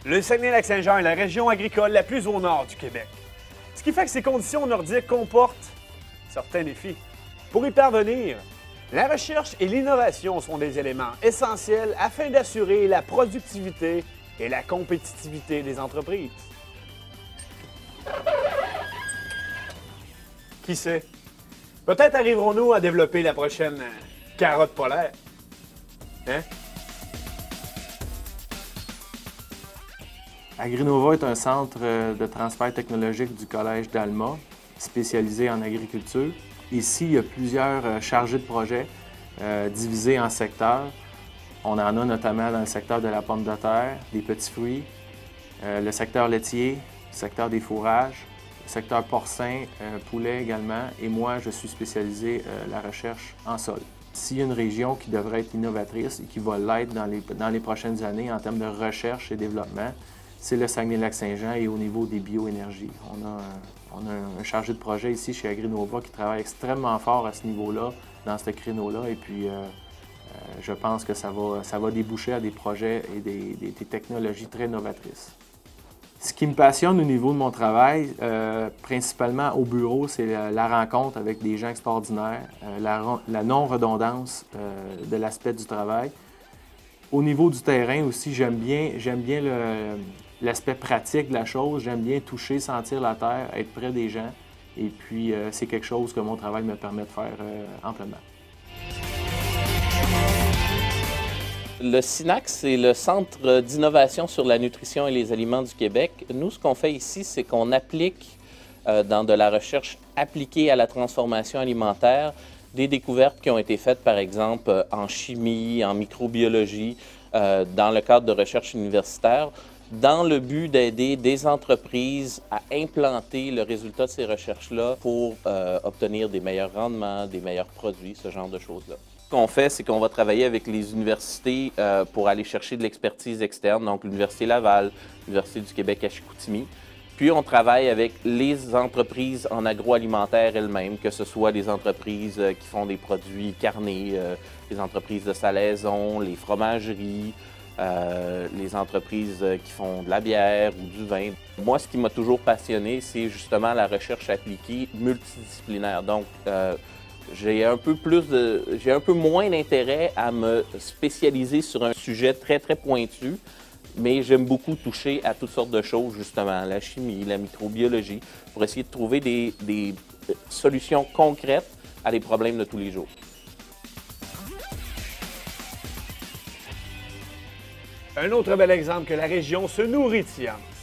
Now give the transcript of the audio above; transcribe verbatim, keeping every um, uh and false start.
Le Saguenay-Lac-Saint-Jean est la région agricole la plus au nord du Québec. Ce qui fait que ces conditions nordiques comportent certains défis. Pour y parvenir, la recherche et l'innovation sont des éléments essentiels afin d'assurer la productivité et la compétitivité des entreprises. Qui sait? Peut-être arriverons-nous à développer la prochaine carotte polaire. Hein? Agrinova est un centre de transfert technologique du Collège d'Alma, spécialisé en agriculture. Ici, il y a plusieurs chargés de projet euh, divisés en secteurs. On en a notamment dans le secteur de la pomme de terre, des petits fruits, euh, le secteur laitier, le secteur des fourrages, le secteur porcin, euh, poulet également. Et moi, je suis spécialisé euh, la recherche en sol. S'il y a une région qui devrait être innovatrice et qui va l'être dans les, dans les prochaines années en termes de recherche et développement, c'est le Saguenay-Lac-Saint-Jean et au niveau des bioénergies. On a, un, on a un chargé de projet ici chez Agrinova qui travaille extrêmement fort à ce niveau-là, dans ce créneau-là. Et puis, euh, euh, je pense que ça va, ça va déboucher à des projets et des, des, des technologies très novatrices. Ce qui me passionne au niveau de mon travail, euh, principalement au bureau, c'est la, la rencontre avec des gens extraordinaires, euh, la, la non-redondance euh, de l'aspect du travail. Au niveau du terrain aussi, j'aime bien, j'aime bien l'aspect pratique de la chose. J'aime bien toucher, sentir la terre, être près des gens. Et puis, euh, c'est quelque chose que mon travail me permet de faire euh, amplement. Le SINAC, c'est le Centre d'innovation sur la nutrition et les aliments du Québec. Nous, ce qu'on fait ici, c'est qu'on applique euh, dans de la recherche appliquée à la transformation alimentaire des découvertes qui ont été faites, par exemple, en chimie, en microbiologie, euh, dans le cadre de recherche universitaire, dans le but d'aider des entreprises à implanter le résultat de ces recherches-là pour euh, obtenir des meilleurs rendements, des meilleurs produits, ce genre de choses-là. Ce qu'on fait, c'est qu'on va travailler avec les universités euh, pour aller chercher de l'expertise externe, donc l'Université Laval, l'Université du Québec à Chicoutimi. Puis on travaille avec les entreprises en agroalimentaire elles-mêmes, que ce soit des entreprises qui font des produits carnés, euh, les entreprises de salaison, les fromageries, euh, les entreprises qui font de la bière ou du vin. Moi, ce qui m'a toujours passionné, c'est justement la recherche appliquée multidisciplinaire. Donc, euh, j'ai un peu plus de, j'ai un peu moins d'intérêt à me spécialiser sur un sujet très, très pointu. Mais j'aime beaucoup toucher à toutes sortes de choses, justement, la chimie, la microbiologie, pour essayer de trouver des, des solutions concrètes à des problèmes de tous les jours. Un autre bel exemple que la région se nourrit de science.